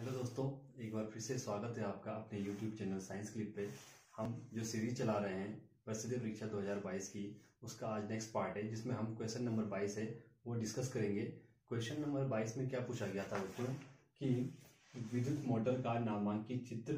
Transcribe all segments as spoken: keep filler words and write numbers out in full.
Hello दोस्तों, एक बार फिर से स्वागत है आपका अपने यूट्यूब चैनल साइंस क्लिप पे। हम जो सीरीज चला रहे हैं प्रसिद्ध परीक्षा दो हज़ार बाईस की, उसका आज नेक्स्ट पार्ट है जिसमें हम क्वेश्चन नंबर बाईस है वो डिस्कस करेंगे। क्वेश्चन नंबर बाईस में क्या पूछा गया था बच्चों कि विद्युत मोटर का नामांकित चित्र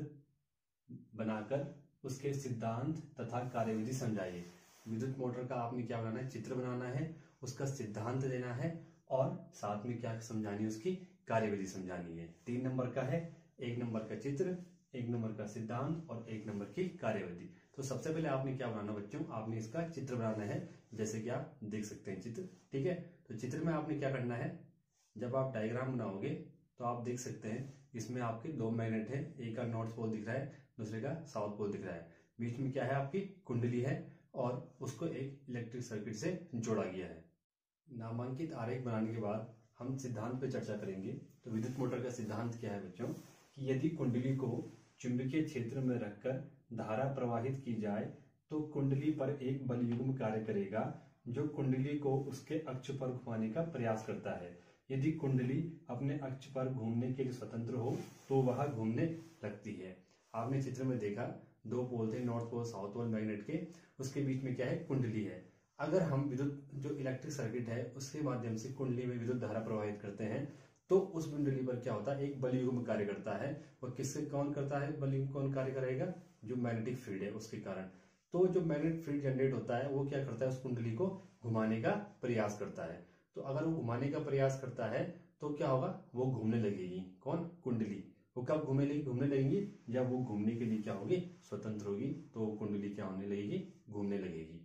बनाकर उसके सिद्धांत तथा कार्यविधि समझाइए। विद्युत मोटर का आपने क्या बनाना है, चित्र बनाना है, उसका सिद्धांत देना है और साथ में क्या समझानी है, उसकी कार्यविधि समझानी है। तीन नंबर का है, एक नंबर का चित्र, एक नंबर का सिद्धांत और एक नंबर की कार्यविधि। तो सबसे पहले आपने क्या बनाना बच्चों, आपने इसका चित्र बनाना है, जैसे कि आप देख सकते हैं चित्र। ठीक है, तो चित्र में आपने क्या करना है, जब आप डायग्राम बनाओगे तो आप देख सकते हैं इसमें आपके दो मैग्नेट है, एक का नॉर्थ पोल दिख रहा है, दूसरे का साउथ पोल दिख रहा है। बीच में क्या है, आपकी कुंडली है और उसको एक इलेक्ट्रिक सर्किट से जोड़ा गया है। नामांकित आरेख बनाने के बाद हम सिद्धांत पे चर्चा करेंगे। तो विद्युत मोटर का सिद्धांत क्या है बच्चों कि यदि कुंडली को चुंबकीय क्षेत्र में रखकर धारा प्रवाहित की जाए तो कुंडली पर एक बल युग्म कार्य करेगा जो कुंडली को उसके अक्ष पर घुमाने का प्रयास करता है। यदि कुंडली अपने अक्ष पर घूमने के लिए स्वतंत्र हो तो वह घूमने लगती है। आपने चित्र में देखा दो पोल थे, north pole south pole magnet के, उसके बीच में क्या है, कुंडली है। अगर हम विद्युत जो इलेक्ट्रिक सर्किट है उसके माध्यम से कुंडली में विद्युत धारा प्रवाहित करते हैं तो उस कुंडली पर क्या होता है, एक बल युग्म कार्य करता है। और किससे कौन करता है, बल युग्म कौन कार्य करेगा, जो मैग्नेटिक फील्ड है उसके कारण। तो जो मैग्नेटिक फील्ड जनरेट होता है वो क्या करता है, उस कुंडली को घुमाने का प्रयास करता है। तो अगर वो घुमाने का प्रयास करता है तो क्या होगा, वो घूमने लगेगी। कौन, कुंडली। वो कब घूमने लगेगी, घूमने लगेगी जब वो घूमने के लिए क्या होगी, स्वतंत्र होगी, तो कुंडली क्या होने लगेगी, घूमने लगेगी।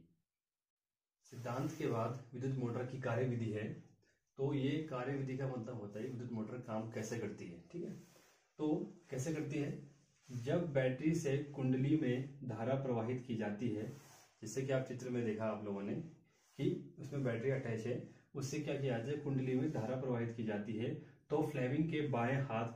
सिद्धांत के बाद विद्युत मोटर की कार्यविधि है। तो ये कार्यविधि का मतलब होता है विद्युत मोटर काम कैसे करती है। ठीक है, तो कैसे करती है, जब बैटरी से कुंडली में धारा प्रवाहित की जाती है, जैसे कि आप चित्र में देखा आप लोगों ने कि उसमें बैटरी अटैच है, उससे क्या किया जाता है, कुंडली में धारा प्रवाहित की जाती है। तो फ्लेमिंग के बाएं हाथ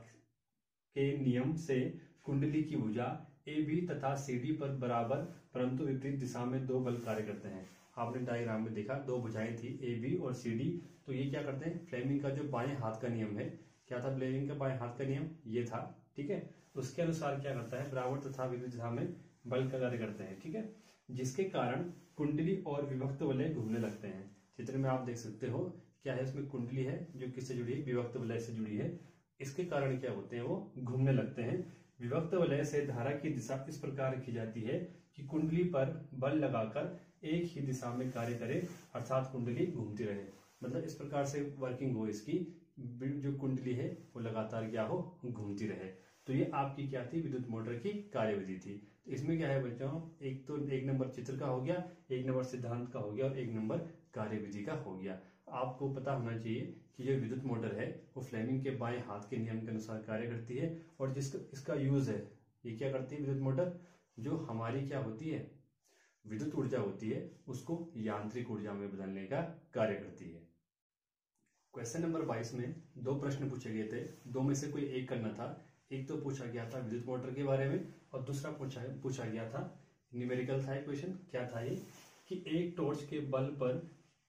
के नियम से कुंडली की भुजा ए बी तथा सी डी पर बराबर परंतु विपरीत दिशा में दो बल कार्य करते हैं। आपने डायग्राम में देखा दो भुजाएं थी, ए बी और सी डी। तो ये क्या करते हैं, फ्लेमिंग का जो बाएं हाथ का नियम है, क्या था फ्लेमिंग का बाएं हाथ का नियम, ये था। ठीक है, उसके अनुसार क्या करता है, बराबर तथा विपरीत दिशा में बल का कार्य करते हैं। ठीक है, जिसके कारण कुंडली और विभक्त वलय घूमने लगते हैं। चित्र में आप देख सकते हो क्या है, उसमें कुंडली है जो किससे जुड़ी है, विभक्त वलय से जुड़ी है। इसके कारण क्या होते हैं, वो घूमने लगते हैं। विभक्त वलय से धारा की दिशा इस प्रकार रखी जाती है कि कुंडली पर बल लगाकर एक ही दिशा में कार्य करे, अर्थात कुंडली घूमती रहे। मतलब इस प्रकार से वर्किंग हो इसकी, जो कुंडली है वो लगातार क्या हो, घूमती रहे। तो ये आपकी क्या थी, विद्युत मोटर की कार्यविधि थी। तो इसमें क्या है बच्चों, एक तो एक नंबर चित्र का हो गया, एक नंबर सिद्धांत का हो गया और एक नंबर कार्यविधि का हो गया। आपको पता होना चाहिए कि जो विद्युत मोटर है वो फ्लेमिंग के बाएं हाथ के नियम के अनुसार कार्य करती है। और जिसका इसका यूज है, ये क्या करती है विद्युत मोटर, जो हमारी क्या होती है, विद्युत ऊर्जा होती है उसको यांत्रिक ऊर्जा में बदलने का कार्य करती है। क्वेश्चन नंबर बाईस में दो प्रश्न पूछे गए थे, दो में से कोई एक करना था। एक तो पूछा गया था विद्युत मोटर के बारे में और दूसरा पूछा पूछा गया था न्यूमेरिकल था। क्वेश्चन क्या था ये कि एक टॉर्च के बल्ब पर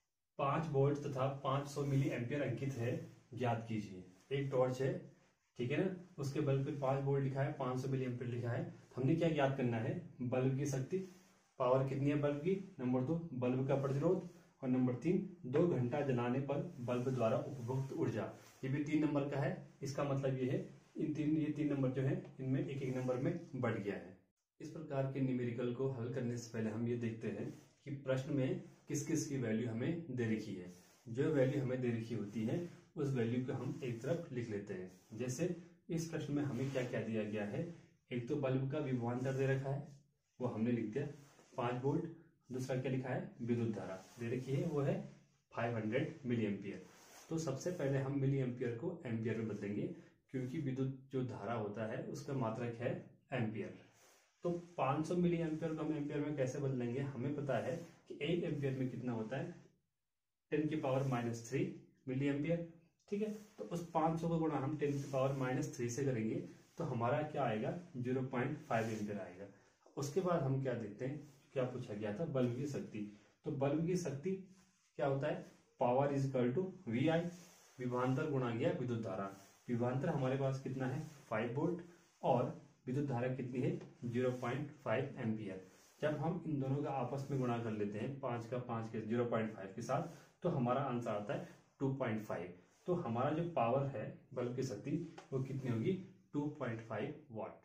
पांच वोल्ट तथा पांच सौ मिली एम्पियर अंकित है, ज्ञात कीजिए। एक टॉर्च है, ठीक है ना, उसके बल्ब पे पांच वोल्ट लिखा है, पांच सौ मिली एम्पियर लिखा है। हमने क्या ज्ञात करना है, बल्ब की शक्ति, पावर कितनी है बल्ब की, नंबर दो बल्ब का प्रतिरोध, और नंबर तीन दो घंटा जलाने पर बल्ब द्वारा उपभोक्त ऊर्जा। ये भी तीन नंबर का है। इसका मतलब ये है इन तीन ये तीन नंबर जो है इनमें एक एक नंबर में बढ़ गया है। इस प्रकार के न्यूमेरिकल को हल करने से पहले हम ये देखते हैं कि प्रश्न में किस किस की वैल्यू हमें दे रखी है। जो वैल्यू हमें दे रखी होती है उस वैल्यू को हम एक तरफ लिख लेते हैं। जैसे इस प्रश्न में हमें क्या क्या दिया गया है, एक तो बल्ब का विभवांतर दे रखा है, वो हमने लिख दिया पांच वोल्ट। दूसरा क्या लिखा है, विद्युत धारा दे रखी है, वो है पाँच सौ मिली एम्पियर। तो सबसे पहले हम मिली एम्पियर को एम्पियर में बदलेंगे, क्योंकि विद्युत जो धारा होता है उसका मात्रक है एम्पियर। तो पाँच सौ मिली एम्पियर को हम एम्पियर में कैसे बदलेंगे, हमें पता है कि एक एम्पियर में कितना होता है, टेन की power minus three milliampere. ठीक है, तो उस पाँच सौ को गुणा हम टेन की पावर माइनस थ्री से करेंगे तो हमारा क्या आएगा, जीरो पॉइंट फाइव एम्पियर आएगा। उसके बाद हम क्या देखते हैं, क्या पूछा गया था, बल्ब की शक्ति। तो बल्ब की शक्ति क्या होता है, power is equal to V I, विभवांतर गुणा गया विद्युत धारा। विभवांतर हमारे पास कितना है फाइव वोल्ट और विद्युत धारा कितनी है जीरो पॉइंट फाइव एम्पियर। जब हम इन दोनों का आपस में गुणा कर लेते हैं पाँच का पाँच के जीरो पॉइंट फाइव के साथ तो हमारा आंसर आता है टू पॉइंट फाइव। तो हमारा जो पावर है बल्ब की शक्ति वो कितनी होगी टू पॉइंट फाइव वाट।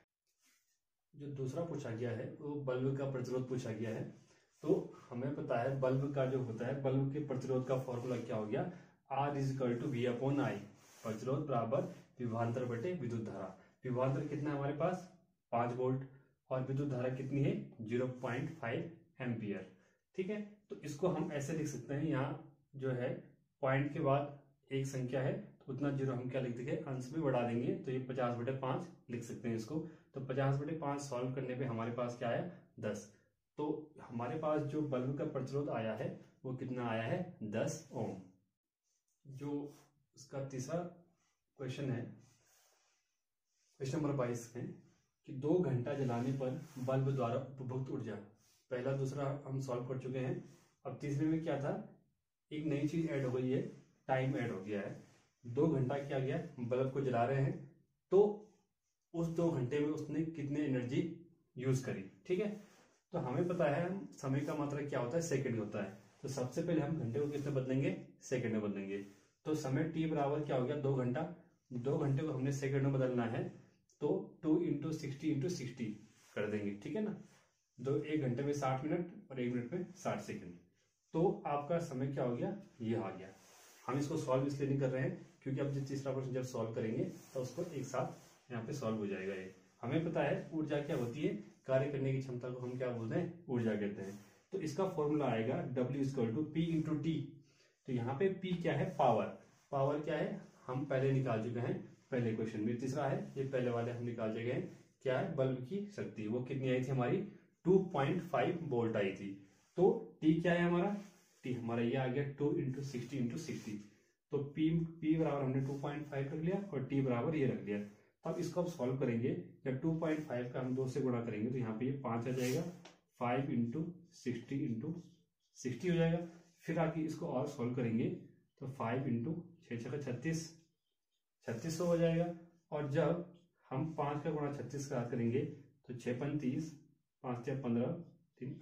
जो दूसरा पूछा गया है वो बल्ब का प्रतिरोध पूछा गया है। तो हमें पता है बल्ब का जो होता है बल्ब के प्रतिरोध का फॉर्मूला क्या हो गया R is equal to V upon I. प्रतिरोध बराबर विभवांतर बटे विद्युत धारा। विभवांतर कितना है हमारे पास पांच वोल्ट और विद्युत धारा कितनी है जीरो पॉइंट फाइव एम्पियर। ठीक है, तो इसको हम ऐसे लिख सकते हैं, यहाँ जो है पॉइंट के बाद एक संख्या है तो उतना जीरो हम क्या लिख देंगे अंश में बढ़ा देंगे तो ये पचास बटे पांच लिख सकते हैं इसको। तो पचास बटे पांच सॉल्व करने पे हमारे पास क्या आया दस। तो हमारे पास जो बल्ब का प्रतिरोध आया है वो कितना आया है दस ओम। जो इसका तीसरा क्वेश्चन है क्वेश्चन नंबर बाईस है कि दो घंटा जलाने पर बल्ब द्वारा उपभोक्त ऊर्जा। पहला दूसरा हम सॉल्व कर चुके हैं। अब तीसरे में क्या था एक नई चीज ऐड हो गई है टाइम ऐड हो गया है। दो घंटा क्या गया बल्ब को जला रहे हैं तो उस दो घंटे में उसने कितनी एनर्जी यूज करी। ठीक है, तो हमें पता है हम समय का मात्रा क्या होता है सेकंड होता है। तो सबसे पहले हम घंटे को किसमें बदलेंगे सेकंड में बदलेंगे। तो समय टी बराबर क्या हो गया दो घंटा। दो घंटे को हमने सेकंड में बदलना है तो two into sixty into sixty कर देंगे। ठीक है ना, दो एक घंटे में साठ मिनट और एक मिनट में साठ सेकंड। तो आपका समय क्या हो गया ये आ गया। हम इसको सॉल्व इसलिए नहीं कर रहे हैं क्योंकि अब जो तीसरा प्रश्न जब सॉल्व करेंगे तो उसको एक साथ यहाँ पे सॉल्व हो जाएगा। ये हमें पता है ऊर्जा क्या होती है कार्य करने की क्षमता को हम क्या बोलते हैं ऊर्जा कहते हैं। तो इसका फॉर्मूला आएगा W equal to P into T. तो यहाँ पे P क्या है पावर। पावर क्या है हम पहले निकाल चुके हैं पहले क्वेश्चन में। तीसरा है ये पहले वाले हम निकाल चुके हैं क्या है बल्ब की शक्ति वो कितनी आई थी हमारी टू पॉइंट फाइव वोल्ट आई थी। तो T क्या है हमारा T हमारा ये आ गया two into sixty into sixty. तो P P बराबर हमने टू पॉइंट फाइव रख लिया और T बराबर ये रख लिया। अब इसको आप सॉल्व करेंगे जब टू पॉइंट फाइव का हम दो से गुणा करेंगे तो यहाँ पे ये पांच आ जाएगा five into sixty into sixty हो जाएगा। फिर आके इसको और सॉल्व करेंगे तो फाइव इंटू छः छः का छत्तीस छत्तीस सौ हो जाएगा। और जब हम पाँच का गुणा छत्तीस के साथ करेंगे तो छः पैंतीस पाँच छः पंद्रह तीन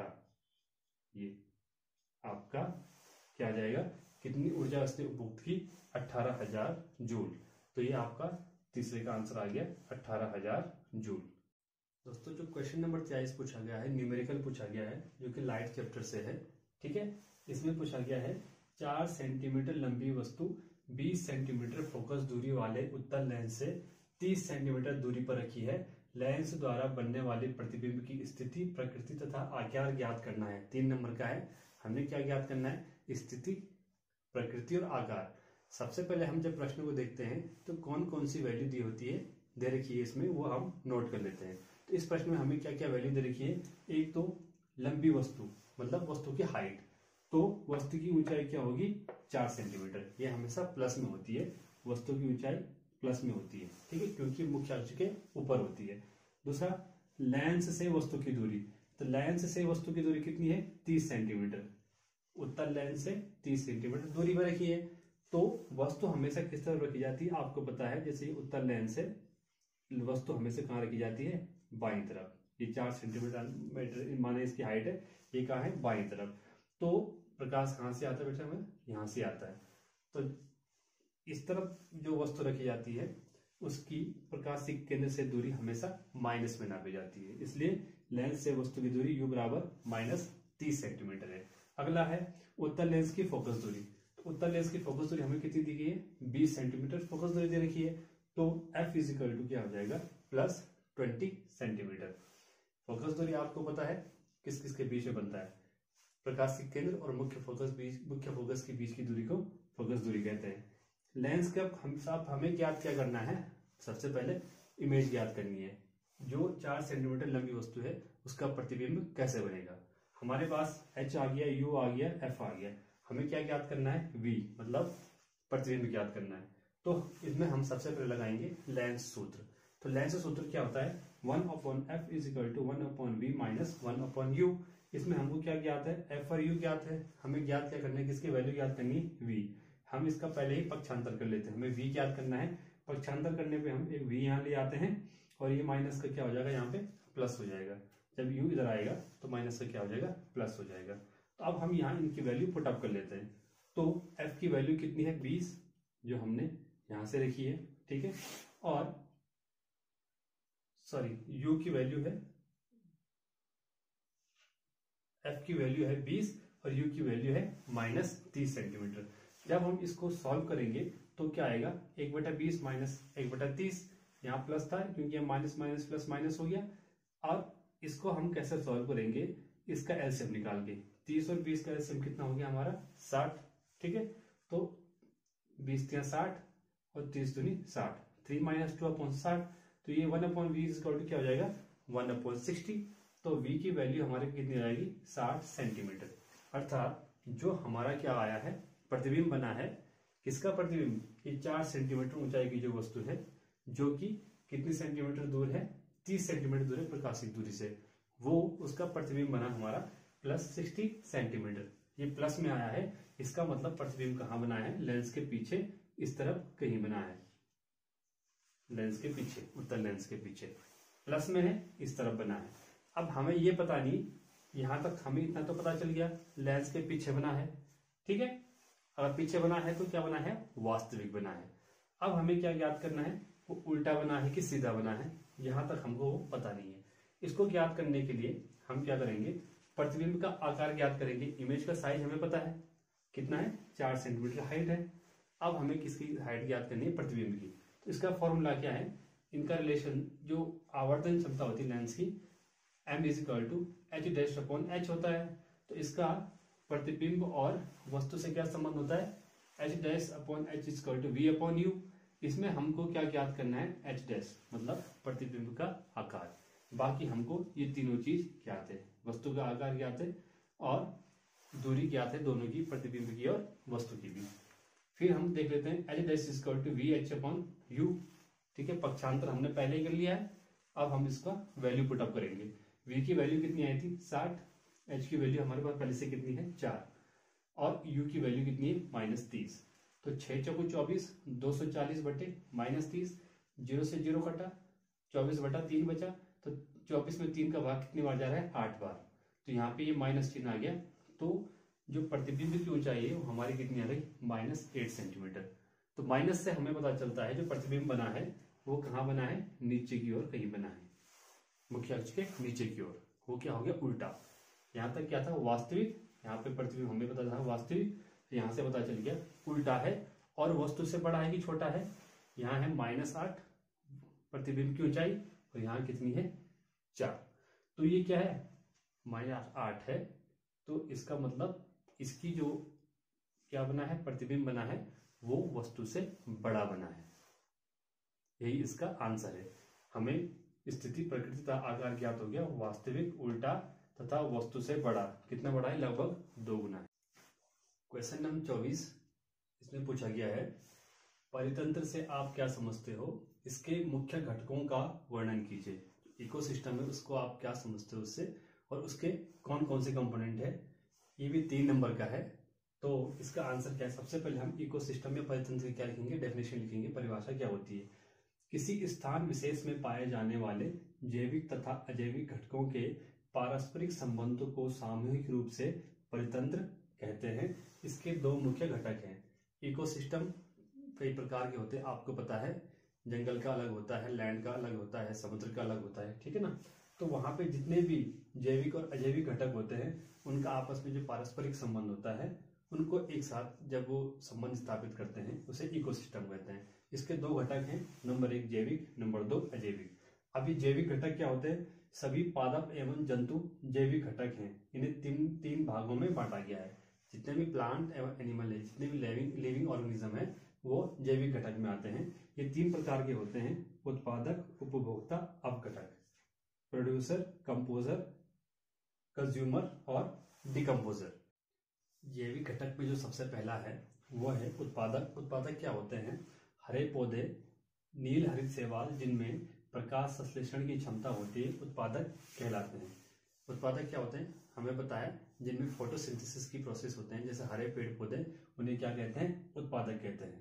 अट्ठारह ये आपका क्या आ जाएगा कितनी ऊर्जा इसने उपभोक्त की अट्ठारह हजार जूल। तो ये आपका तीसरे का आंसर आ गया अट्ठारह हजार जूल। दोस्तों जो क्वेश्चन नंबर तेईस पूछा गया है न्यूमेरिकल पूछा गया है जो कि लाइट चैप्टर से है। ठीक है, इसमें पूछा गया है चार सेंटीमीटर लंबी वस्तु बीस सेंटीमीटर फोकस दूरी वाले उत्तल लेंस से तीस सेंटीमीटर दूरी पर रखी है। लेंस द्वारा बनने वाले प्रतिबिंब की स्थिति प्रकृति तथा आकार ज्ञात करना है। तीन नंबर का है हमें क्या ज्ञात करना है स्थिति प्रकृति और आकार। सबसे पहले हम जब प्रश्न को देखते हैं तो कौन कौन सी वैल्यू दी होती है दे रखी है इसमें वो हम नोट कर लेते हैं। तो इस प्रश्न में हमें क्या क्या वैल्यू दे रखी है। एक तो लंबी वस्तु मतलब वस्तु की हाइट। तो वस्तु की ऊंचाई क्या होगी चार सेंटीमीटर। ये हमेशा प्लस में होती है वस्तु की ऊंचाई प्लस में होती है। ठीक है, क्योंकि मुख्य अक्ष के ऊपर होती है। दूसरा लेंस से वस्तु की दूरी। तो लेंस से वस्तु की दूरी कितनी है तीस सेंटीमीटर। उत्तल लेंस से तीस सेंटीमीटर दूरी पर रखी है। तो वस्तु हमेशा किस तरफ रखी जाती है आपको पता है। जैसे उत्तल लेंस से वस्तु हमेशा कहाँ रखी जाती है बाईं तरफ। ये चार सेंटीमीटर माने इसकी हाइट है ये कहाँ है बाईं तरफ। तो प्रकाश कहाँ से आता है बेटा हमें यहाँ से आता है। तो इस तरफ जो वस्तु रखी जाती है उसकी प्रकाश के केंद्र से दूरी हमेशा माइनस में नापी जाती है। इसलिए लेंस से वस्तु की दूरी यू बराबर माइनस तीस सेंटीमीटर है। अगला है उत्तल लेंस की फोकस दूरी। तो उत्तल लेंस की फोकस दूरी हमें कितनी दी गई है बीस सेंटीमीटर फोकस दूरी दे रखी है। तो एफ इज इक्वल टू क्या हो जाएगा प्लस ट्वेंटी सेंटीमीटर। फोकस दूरी आपको पता है किस किस के बीच में बनता है प्रकाश के केंद्र और मुख्य फोकस बीच मुख्य फोकस के बीच की दूरी को फोकस दूरी कहते हैं। लेंस का हम साथ हमें ज्ञात क्या करना है सबसे पहले इमेज ज्ञात करनी है। जो चार सेंटीमीटर लंबी वस्तु है उसका प्रतिबिंब कैसे बनेगा। हमारे पास एच आ गया यू आ गया एफ आ गया। हमें क्या ज्ञात करना है वी मतलब प्रतिबिंब ज्ञात करना है। तो इसमें हम सबसे पहले लगाएंगे लेंस सूत्र। तो लेंस सूत्र क्या होता है one upon F is equal to one upon V minus one upon U. इसमें हमको क्या ज्ञात है एफ और यू ज्ञात है। हमें ज्ञात क्या करना है किसकी वैल्यू ज्ञात करनी है वी। हम इसका पहले ही पक्षांतर कर लेते हैं। हमें वी ज्ञात करना है पक्षांतर करने पे हम एक v यहाँ ले आते हैं और ये माइनस का क्या हो जाएगा, यहाँ पे प्लस हो जाएगा। जब u इधर आएगा तो माइनस का क्या हो जाएगा, प्लस हो जाएगा। तो अब हम यहाँ इनकी वैल्यू पुट अप कर लेते हैं। तो f की वैल्यू कितनी है, बीस, जो हमने यहाँ से रखी है, ठीक है। और सॉरी u की वैल्यू है, f की वैल्यू है बीस और u की वैल्यू है माइनस तीस सेंटीमीटर। जब हम इसको सॉल्व करेंगे तो क्या आएगा, एक बटा बीस माइनस एक बटा तीस, यहाँ प्लस था क्योंकि माइनस माइनस प्लस माइनस हो गया। और इसको हम कैसे सॉल्व करेंगे, इसका एलसीएम निकाल के। तीस और बीस का एलसीएम कितना हो गया हमारा, साठ, ठीक है। तो बीस तिया साठ और तीस दूनी साठ, थ्री माइनस टू अपॉन साठ, तो ये one upon V is equal to क्या हो जाएगा, वन अपॉन सिक्सटी। तो v की वैल्यू हमारे कितनी आएगी, साठ सेंटीमीटर। अर्थात जो हमारा क्या आया है, प्रतिबिंब बना है, किसका प्रतिबिंब, ये चार सेंटीमीटर ऊंचाई की जो वस्तु है, जो कि कितनी सेंटीमीटर दूर है, तीस सेंटीमीटर दूर है प्रकाशिक दूरी से, वो उसका प्रतिबिंब बना हमारा प्लस सिक्सटी सेंटीमीटर। ये प्लस में आया है, इसका मतलब प्रतिबिंब कहाँ बना है, लेंस के पीछे इस तरफ कहीं बना है, लेंस के पीछे, उत्तल लेंस के पीछे प्लस में है, इस तरफ बना है। अब हमें ये पता नहीं, यहां तक हमें इतना तो पता चल गया, लेंस के पीछे बना है, ठीक है। अगर पीछे बना है तो क्या बना है, वास्तविक बना है। अब हमें क्या ज्ञात करना है, वो उल्टा बना है कि सीधा बना है, यहां तक हमको पता नहीं है। इसको ज्ञात करने के लिए हम क्या करेंगे, प्रतिबिंब का आकार ज्ञात करेंगे। इमेज का साइज हमें पता है कितना है, चार सेंटीमीटर हाइट है। अब हमें किसकी हाइट ज्ञात करनी है, प्रतिबिंब की। तो इसका फॉर्मूला क्या है, इनका रिलेशन, जो आवर्तन क्षमता होती है लेंस की, m is equal to H dash upon H होता है। तो इसका प्रतिबिंब और वस्तु से क्या संबंध होता है, H dash upon H is equal to V upon U. इसमें हमको क्या ज्ञात करना है, एच डैश मतलब प्रतिबिंब का आकार। बाकी हमको ये तीनों चीज ज्ञात है, वस्तु का आकार ज्ञात है और दूरी ज्ञात है, दोनों की, प्रतिबिंब की और वस्तु की भी। फिर हम देख लेते हैं H dash is equal to V H upon U, ठीक है। पक्षांतर हमने पहले ही कर लिया है। अब हम इसका वैल्यू पुट अप करेंगे। v की वैल्यू कितनी आई थी, साठ, h की वैल्यू हमारे पास पहले से कितनी है, चार, और u की वैल्यू कितनी है, माइनस तीस। तो छह चौको चौबीस, दो सौ चालीस बटे माइनस तीस, जीरो से जीरो कटा, चौबीस बटा तीन बचा। तो चौबीस में तीन का भाग कितनी बार जा रहा है, आठ बार। तो यहाँ पे ये माइनस चिन्ह आ गया। तो जो प्रतिबिंब की ऊंचाई है वो हमारी कितनी आ गई, माइनस एट सेंटीमीटर। तो माइनस से हमें पता चलता है जो प्रतिबिंब बना है वो कहाँ बना है, नीचे की ओर कहीं बना है, मुख्य अक्ष के नीचे की ओर। वो क्या हो गया, उल्टा। यहाँ तक क्या था, वास्तविक, यहाँ पे प्रतिबिंब हमें पता था वास्तविक, तो यहाँ से पता चल गया उल्टा है। और वस्तु से बड़ा है कि छोटा है, यहाँ है माइनस आठ प्रतिबिंब की ऊंचाई और यहाँ कितनी है, चार। तो ये क्या है, माइनस आठ है। तो इसका मतलब इसकी जो क्या बना है, प्रतिबिंब बना है, वो वस्तु से बड़ा बना है। यही इसका आंसर है। हमें स्थिति, प्रकृति तथा आकार ज्ञात हो गया, वास्तविक, उल्टा तथा वस्तु से बड़ा। कितना बड़ा है, लगभग दो गुना है। क्वेश्चन नंबर चौबीस, इसमें पूछा गया है, परितंत्र से आप क्या समझते हो, इसके मुख्य घटकों का वर्णन कीजिए। इकोसिस्टम है, उसको आप क्या समझते हो उससे, और उसके कौन कौन से कंपोनेंट है। ये भी तीन नंबर का है। तो इसका आंसर क्या है, सबसे पहले हम इकोसिस्टम में परितंत्र क्या लिखेंगे, डेफिनेशन लिखेंगे, परिभाषा क्या होती है। किसी स्थान विशेष में पाए जाने वाले जैविक तथा अजैविक घटकों के पारस्परिक संबंधों को सामूहिक रूप से परितंत्र कहते हैं। इसके दो मुख्य घटक हैं। इकोसिस्टम कई प्रकार के होते हैं, आपको पता है, जंगल का अलग होता है, लैंड का अलग होता है, समुद्र का अलग होता है, ठीक है ना। तो वहां पे जितने भी जैविक और अजैविक घटक होते हैं, उनका आपस में जो पारस्परिक संबंध होता है, उनको एक साथ जब वो संबंध स्थापित करते हैं, उसे इकोसिस्टम कहते हैं। इसके दो घटक हैं, नंबर एक जैविक, नंबर दो अजैविक। अभी जैविक घटक क्या होते हैं, सभी पादप एवं जंतु जैविक घटक हैं। इन्हें तीन तीन भागों में बांटा गया है। जितने भी प्लांट एवं एनिमल है, जितने भी लिविंग लिविंग ऑर्गेनिज्म है, वो जैविक घटक में आते हैं। ये तीन प्रकार के होते हैं, उत्पादक, उपभोक्ता, अपघटक, प्रोड्यूसर, कंपोजर, कंज्यूमर और डिकम्पोजर। जैविक घटक में जो सबसे पहला है वो है उत्पादक। उत्पादक क्या होते हैं, हरे पौधे, नील हरित शैवाल जिनमें प्रकाश संश्लेषण की क्षमता होती है, उत्पादक कहलाते हैं। उत्पादक क्या होते हैं, हमें पता है, जिनमें फोटोसिंथेसिस की प्रोसेस होते हैं, जैसे हरे पेड़ पौधे, उन्हें क्या कहते हैं, उत्पादक कहते हैं।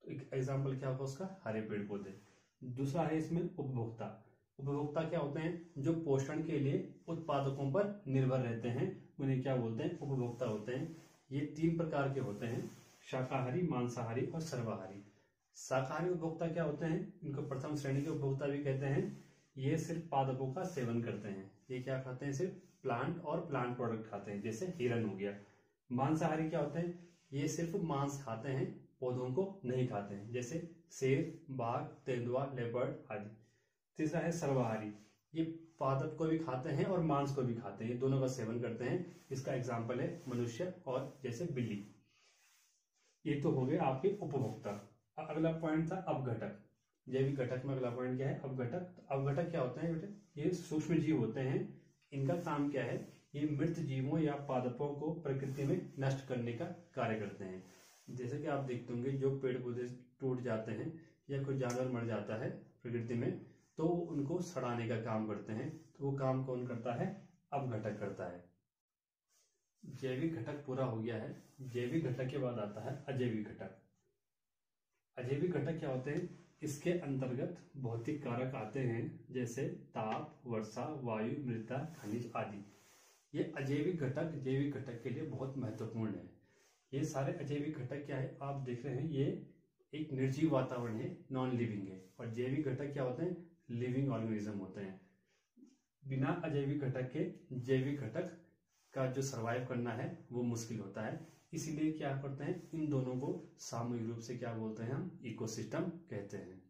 तो एक एग्जाम्पल क्या होगा उसका, हरे पेड़ पौधे। दूसरा है इसमें उपभोक्ता। उपभोक्ता क्या होते हैं, जो पोषण के लिए उत्पादकों पर निर्भर रहते हैं, उन्हें क्या बोलते हैं, उपभोक्ता होते हैं। ये तीन प्रकार के होते हैं, शाकाहारी, मांसाहारी और सर्वाहारी। शाकाहारी उपभोक्ता क्या होते हैं, इनको प्रथम श्रेणी के उपभोक्ता भी कहते हैं। ये सिर्फ पादपों का सेवन करते हैं, ये क्या खाते हैं, सिर्फ प्लांट और प्लांट प्रोडक्ट खाते हैं, जैसे हिरन हो गया। मांसाहारी क्या होते हैं, ये सिर्फ मांस खाते हैं, पौधों को नहीं खाते हैं, जैसे शेर, बाघ, तेंदुआ, लेपर्ड आदि। तीसरा है सर्वाहारी, ये पादप को भी खाते हैं और मांस को भी खाते हैं, ये दोनों का सेवन करते हैं। इसका एग्जाम्पल है मनुष्य और जैसे बिल्ली। ये तो हो गए आपके उपभोक्ता। अगला पॉइंट था अपघटक। जैविक घटक में अगला पॉइंट क्या है, अपघटक। तो अपघटक क्या होते हैं बेटे, ये सूक्ष्म जीव होते हैं। इनका काम क्या है, ये मृत जीवों या पादपों को प्रकृति में नष्ट करने का कार्य करते हैं। जैसे कि आप देखते होंगे, जो पेड़ पौधे टूट जाते हैं या कोई जानवर मर जाता है प्रकृति में, तो उनको सड़ाने का काम करते हैं। तो वो काम कौन करता है, अपघटक करता है। जैविक घटक पूरा हो गया है। जैविक घटक के बाद आता है अजैविक घटक। अजैविक घटक क्या होते हैं, इसके अंतर्गत भौतिक कारक आते हैं, जैसे ताप, वर्षा, वायु, मृदा, खनिज आदि। ये अजैविक घटक जैविक घटक के लिए बहुत महत्वपूर्ण है। ये सारे अजैविक घटक क्या है, आप देख रहे हैं, ये एक निर्जीव वातावरण है, नॉन लिविंग है। और जैविक घटक क्या होते हैं, लिविंग ऑर्गेनिज्म होते हैं। बिना अजैविक घटक के जैविक घटक का जो सरवाइव करना है वो मुश्किल होता है। इसीलिए क्या करते हैं, इन दोनों को सामूहिक रूप से क्या बोलते हैं, हम इकोसिस्टम कहते हैं।